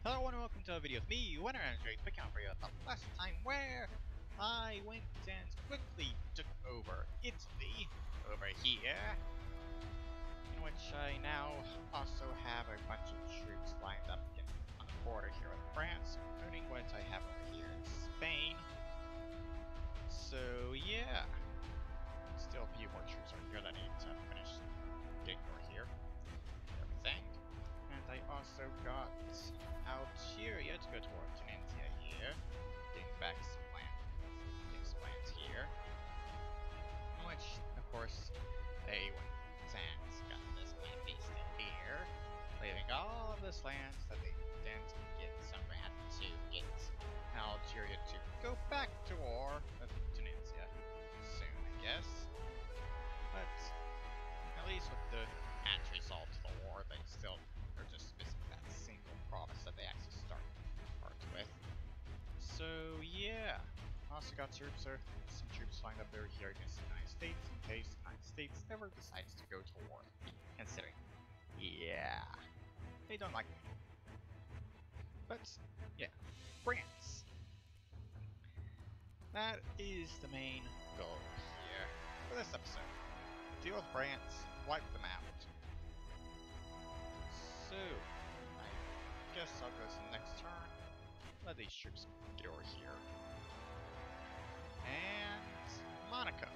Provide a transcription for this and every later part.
Hello and welcome to a video with me, Winner Andrew, picking up for you the last time where I went and quickly took over Italy over here, in which I now also have a bunch of troops lined up on the border here with France, including what I have over here in Spain. So yeah, still a few more troops over here that I need to finish getting over here. Everything. And I also got Algeria to go toward Tunisia here, getting back some lands here. In which, of course, they went and got this man based here, leaving all of this land that they didn't get some land to get Algeria to go back to war with Tunisia soon, I guess. But at least with the end result of the war, they still are just missing that single province that they actually started with. So yeah, also got troops or some troops lined up over here against the United States in case the United States ever decides to go to war. Considering, yeah, they don't like me. But yeah, France. That is the main goal here for this episode. Deal with France, wipe them out. So, I guess I'll go to the next turn. Let these troops get over here. And Monaco.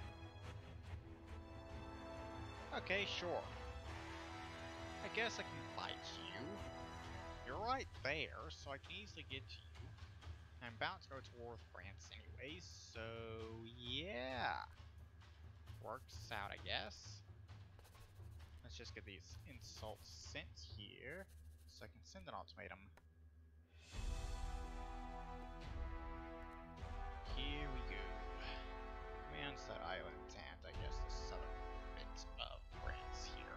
Okay, sure. I guess I can fight you. You're right there, so I can easily get to you. I'm about to go to war with France anyways, so yeah. Works out, I guess. Let's just get these insults sent here, so I can send an ultimatum. Here we go. Commands that island and I guess the southern bit of France here.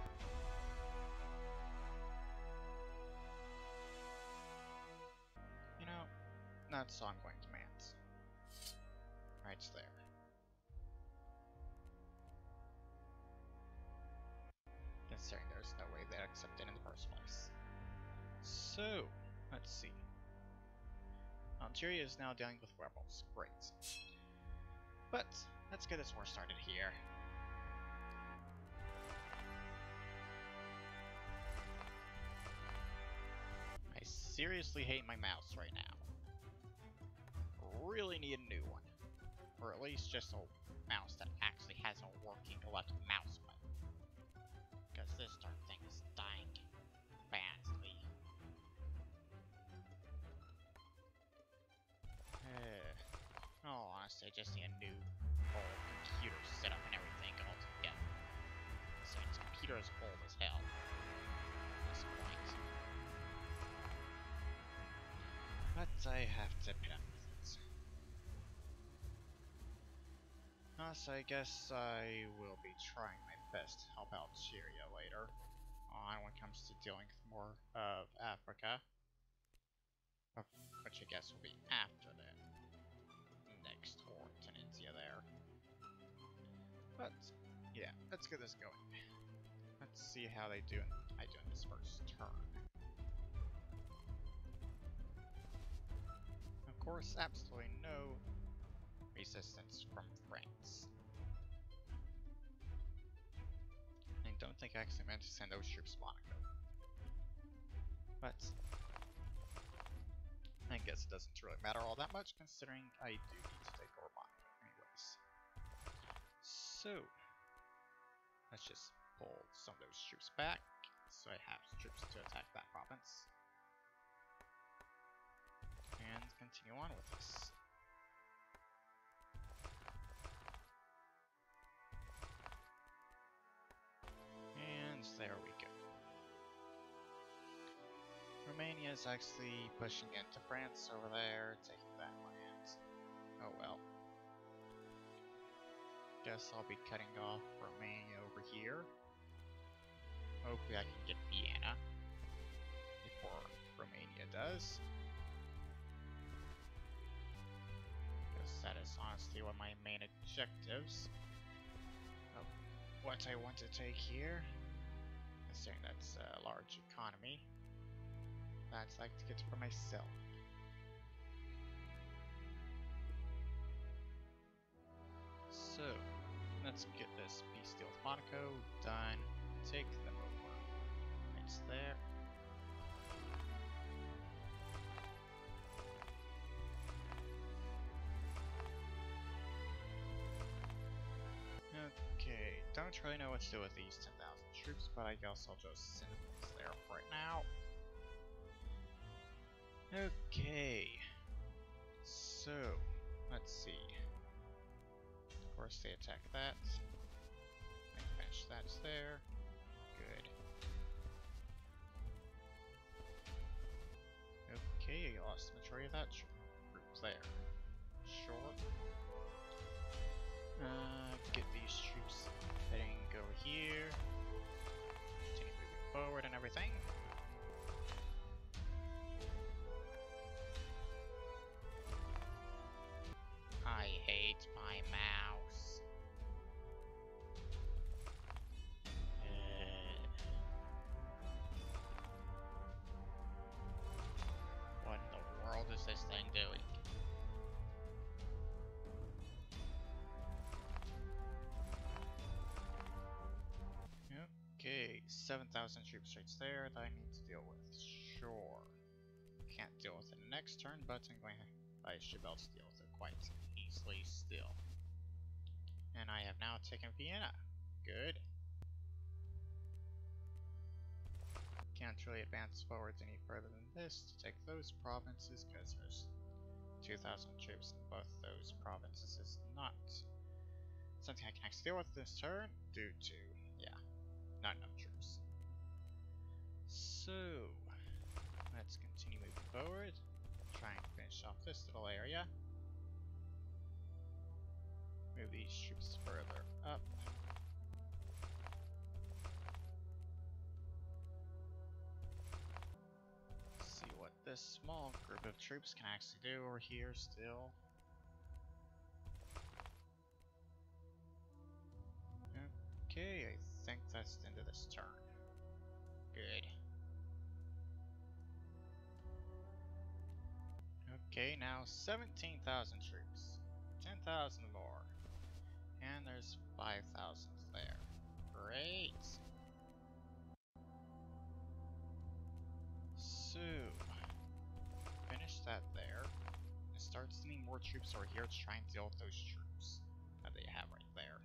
You know, that's all I'm going to command. Right there. Considering there's no way they'd accept it in the first place. So, let's see. Algeria is now dealing with rebels. Great. But, let's get this war started here. I seriously hate my mouse right now. Really need a new one. Or at least just a mouse that actually has a working left mouse button. Because this darn thing is dying badly. Honestly, I just need a new whole computer setup and everything altogether. So its computer is old as hell at this point. But I have to put up with it. So I guess I will be trying my best to help out Algeria later on when it comes to dealing with more of Africa. Which I guess will be after the next war Tunisia there. But yeah, let's get this going. Let's see how I do in this first turn. Of course, absolutely no resistance from France. I don't think I actually meant to send those troops to Monaco. But I guess it doesn't really matter all that much, considering I do need to take over Monaco anyways. So, let's just pull some of those troops back, so I have troops to attack that province. And continue on with this. And there we go. Romania is actually pushing into France over there, taking that land. Oh well. Guess I'll be cutting off Romania over here. Hopefully I can get Vienna before Romania does. Because that is honestly one of my main objectives of what I want to take here. Considering that's a large economy. I'd like to get for myself. So, let's get this peace deal with Monaco done. Take them over. It's there. Okay, don't really know what to do with these 10,000 troops, but I guess I'll just send them there right now. Okay, so let's see. Of course, they attack that. I finish that's there. Good. Okay, I lost the majority of that group there. Sure. Get these troops heading over here. Continue moving forward and everything. I hate my mouse. What in the world is this thing doing? Okay, 7,000 troops right there that I need to deal with. Sure. Can't deal with it next turn, but I should be able to deal with it quite easily still. And I have now taken Vienna. Good. Can't really advance forwards any further than this to take those provinces, because there's 2,000 troops in both those provinces is not something I can actually deal with this turn due to, yeah, not enough troops. So, let's continue moving forward. Try and finish off this little area. Move these troops further up. See what this small group of troops can actually do over here still. Okay, I think that's the end of this turn. Good. Okay, now 17,000 troops. 10,000 more. And there's 5,000 there. Great! So, finish that there. And start sending more troops over here to try and deal with those troops that they have right there.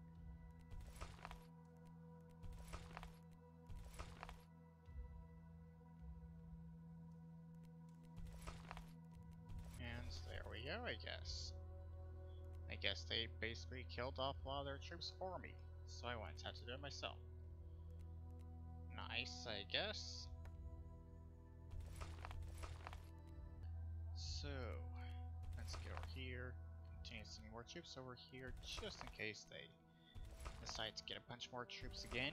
And there we go, I guess. I guess they basically killed off a lot of their troops for me, so I won't have to do it myself. Nice, I guess. So, let's get over here, continue sending more troops over here, just in case they decide to get a bunch more troops again.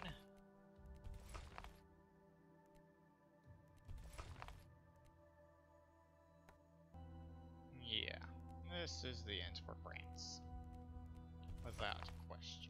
Yeah, this is the end for France. Without question.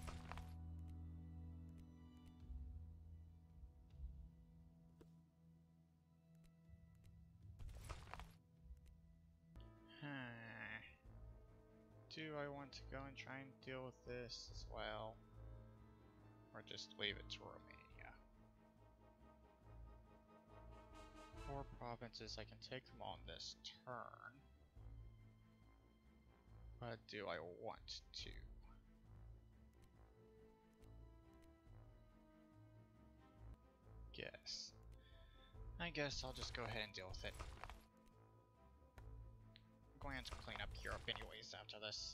Do I want to go and try and deal with this as well? Or just leave it to Romania? 4 provinces, I can take them on this turn. But do I want to? Guess. I guess I'll just go ahead and deal with it. I'm going to clean up Europe anyways after this.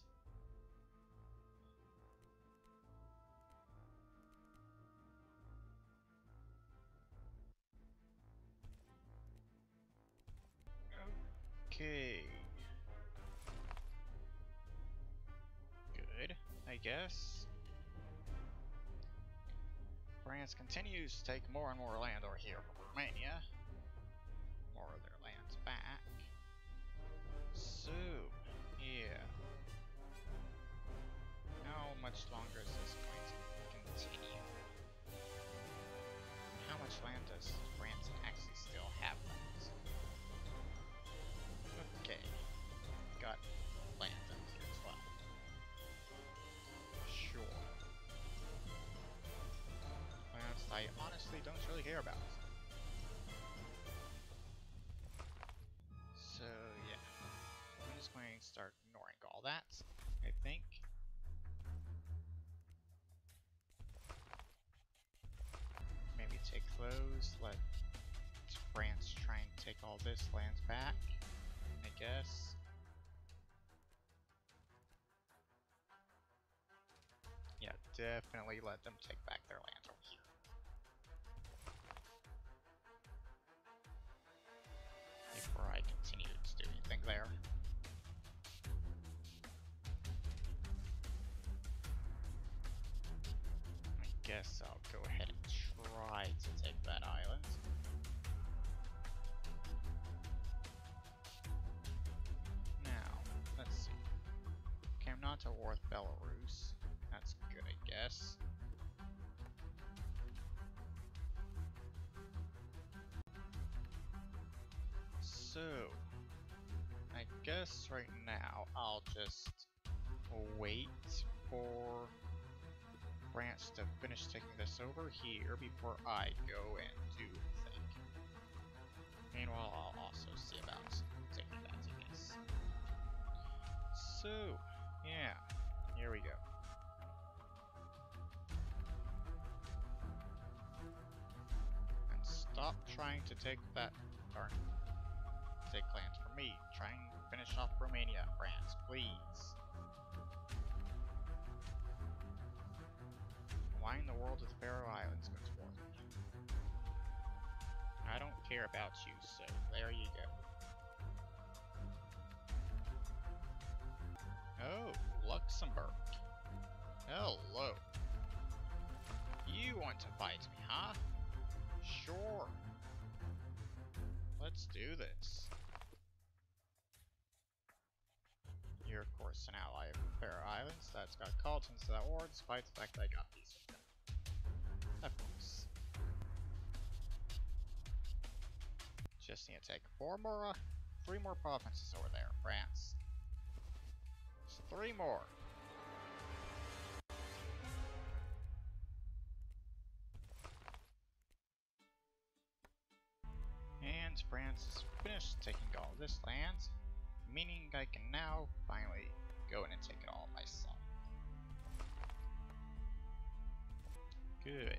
Okay. Good, I guess. France continues to take more and more land over here from Romania. More of their lands back. So, yeah. How much longer is this going to continue? How much land does France actually still have left? Okay. Got lands up here as well. Sure. Lands I honestly don't really care about. So yeah. I'm just going to start ignoring all that, I think. Maybe take those, let France try and take all this lands back, I guess. Yeah, definitely let them take back their lands over here. Before I continue to do anything there. I guess I'll go ahead and try to take that island. Now, let's see. Okay, I'm not to war with Belarus. That's good, I guess. So, I guess right now I'll just wait for France to finish taking this over here before I go and do the thing. Meanwhile, I'll also see about taking that, I guess. So, yeah, here we go. And stop trying to take that, darn, take lands from me. Try and finish off Romania, France, please. Why in the world does the Faroe Islands go to war with me? I don't care about you, so there you go. Oh, Luxembourg. Hello. You want to fight me, huh? Sure. Let's do this. You're, of course, an ally of the Faroe Islands that's got called into that war despite the fact that I got peace with them. Of course. Just need to take 3 more provinces over there, France. Just 3 more. And France is finished taking all this land, meaning I can now finally go in and take it all myself. Good.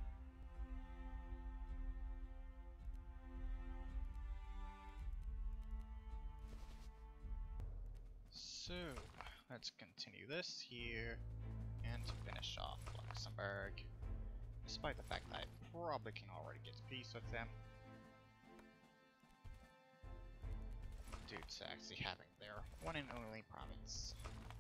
So, let's continue this here and finish off Luxembourg, despite the fact that I probably can already get to peace with them. Due to actually having their one and only province.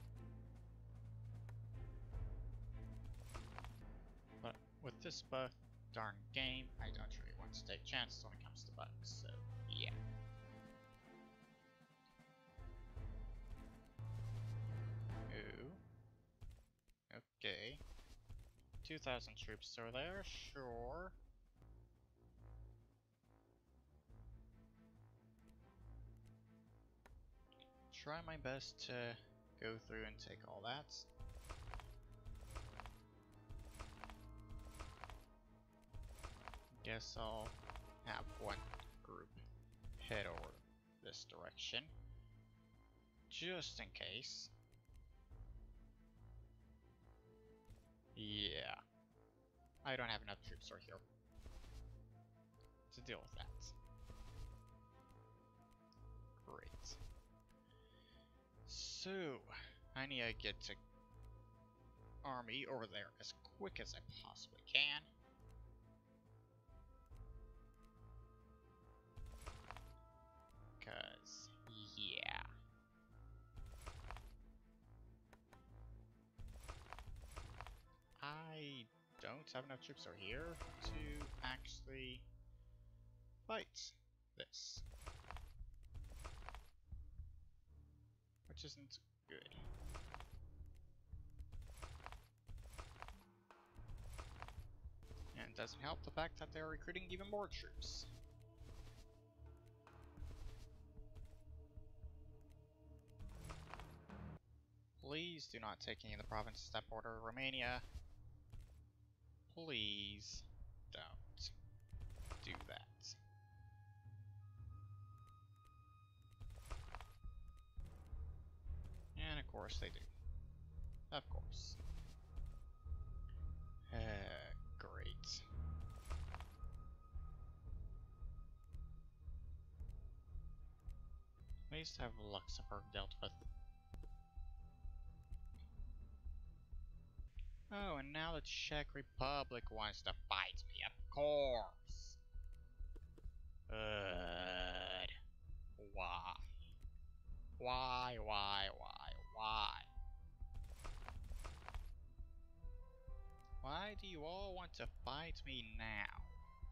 But with this darn game, I don't really want to take chances when it comes to bugs, so yeah. Ooh. Okay. 2,000 troops over there, sure. Try my best to go through and take all that. Guess I'll have one group head over this direction, just in case. Yeah, I don't have enough troops over here to deal with that. Great. So, I need to get to army over there as quick as I possibly can. Cause, yeah. I don't have enough troops over here to actually fight this. Which isn't good. And it doesn't help the fact that they're recruiting even more troops. Please do not take any of the provinces that border Romania. Please don't do that. And of course they do. Of course. Great. At least have Luxembourg dealt with. Oh, and now the Czech Republic wants to fight me, of course. Why? Why? Why do you all want to fight me now?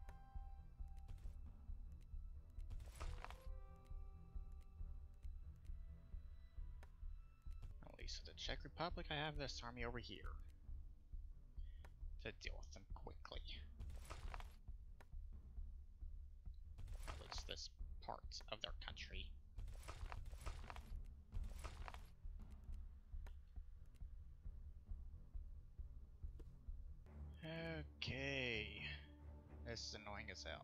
At least with the Czech Republic, I have this army over here to deal with them quickly. At least this part of their country. Okay. This is annoying as hell.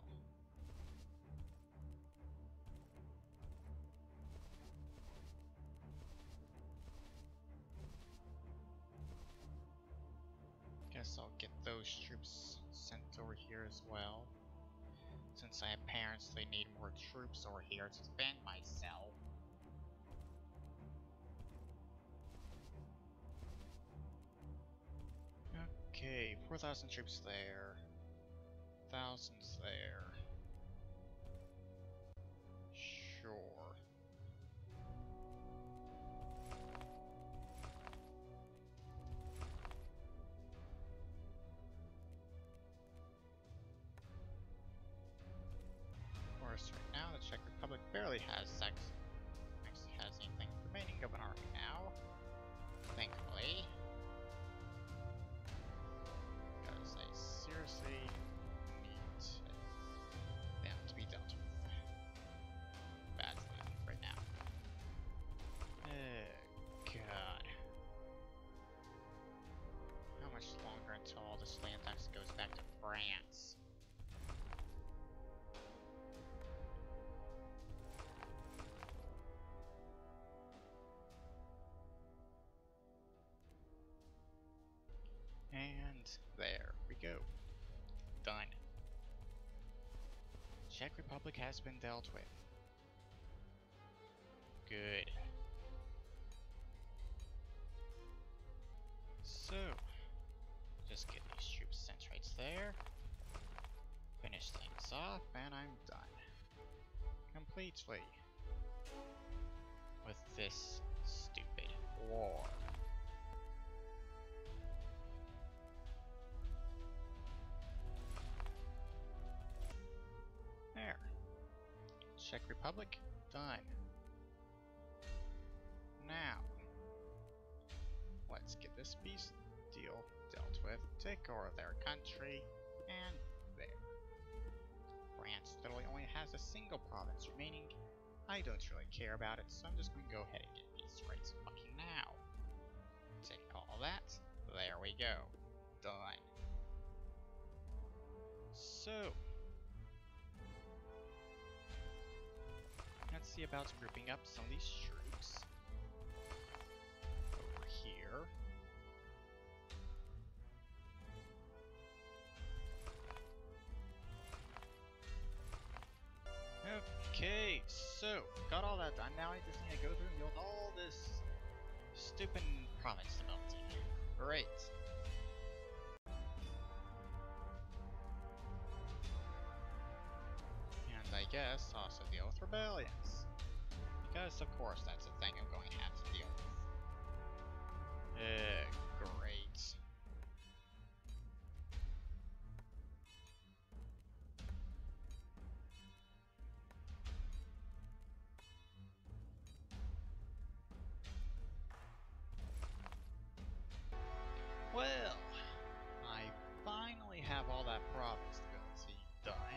Guess I'll get those troops sent over here as well. Since I apparently need more troops over here to defend myself. Okay, 4,000 troops there. Thousands there. Sure. Of course, right now the Czech Republic barely has actually has anything remaining of an army now. Thankfully. Because I seriously need them to be dealt with badly right now. God. How much longer until all this land tax goes back to France? And there we go. Done. Czech Republic has been dealt with. Good. So, just get these troops sent right there. Finish things off, and I'm done. Completely. With this stupid war. There. Czech Republic, done. Now, let's get this peace deal dealt with, take over their country, and there. France literally only has a single province remaining. I don't really care about it, so I'm just going to go ahead and get peace right fucking now. Take all that. There we go. Done. So, let's see about grouping up some of these troops over here. Okay, so got all that done. Now I just need to go through and deal with all this stupid province stability. Great. And I guess also deal with rebellions. Because of course that's a thing I'm going to have to deal with. Great. Well, I finally have all that province stability done.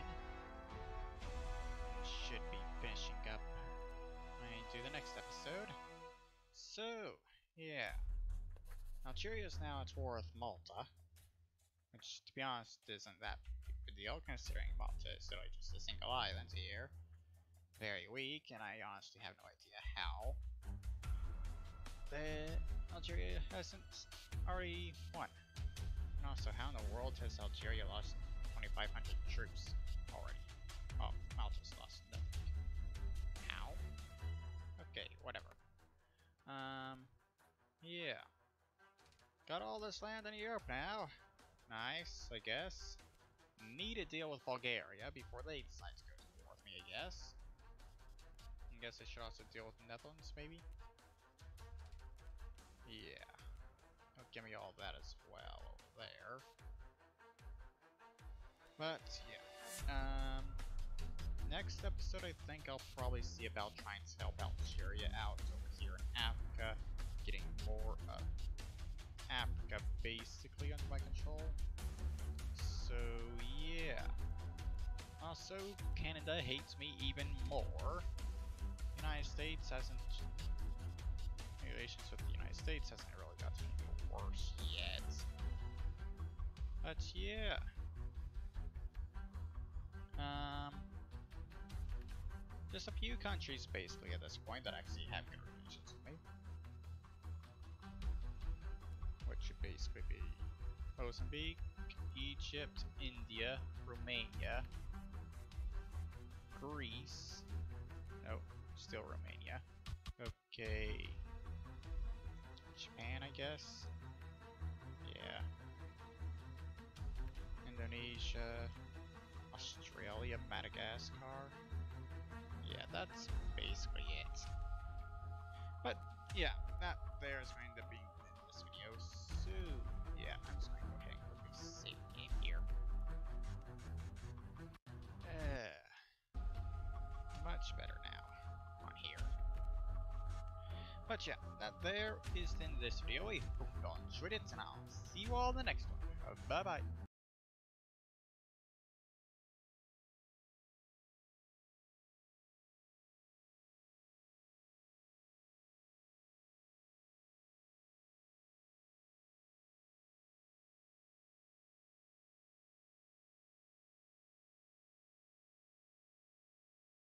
Should be finishing up when I do the next episode. So, yeah. Algeria is now at war with Malta, which, to be honest, isn't that big of a deal, considering Malta is literally just a single island here. Very weak, and I honestly have no idea how Algeria hasn't already won. And also, how in the world has Algeria lost 2,500 troops already? Oh, Malta's lost nothing. How? Okay, whatever. Yeah. Got all this land in Europe now. Nice, I guess. Need to deal with Bulgaria before they decide to go to war with me, I guess. I guess I should also deal with the Netherlands, maybe? Yeah. Oh, give me all that as well over there. But, yeah. Next episode, I think I'll probably see about trying to help Algeria out over here in Africa. Getting more of Africa basically under my control. So, yeah. Also, Canada hates me even more. United States hasn't... Relations with the United States hasn't really gotten any worse yet. But, yeah. Just a few countries basically at this point that actually have good relations with me. Which should basically be Mozambique, Egypt, India, Romania, Greece. Nope, still Romania. Okay. Japan, I guess. Yeah. Indonesia, Australia, Madagascar. Yeah, that's basically it. But yeah, that there is going to be in this video. So yeah, I'm just going to go ahead and quickly save the game here. Much better now on here. But yeah, that there is the end of this video. I hope you all enjoyed it, and I'll see you all in the next one. Bye bye.